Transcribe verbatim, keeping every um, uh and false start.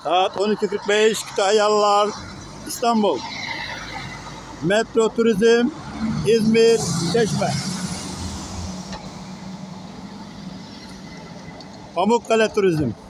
Saat on iki kırk beş Kütahyalılar İstanbul. Metro Turizm İzmir Çeşme. Pamukkale Turizm.